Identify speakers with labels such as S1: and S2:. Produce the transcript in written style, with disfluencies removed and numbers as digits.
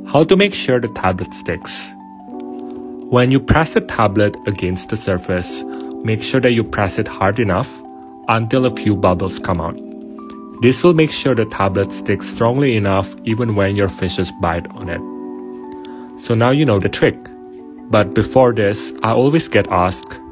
S1: How to make sure the tablet sticks. When you press the tablet against the surface, make sure that you press it hard enough until a few bubbles come out. This will make sure the tablet sticks strongly enough even when your fishes bite on it. So now you know the trick. But before this, I always get asked,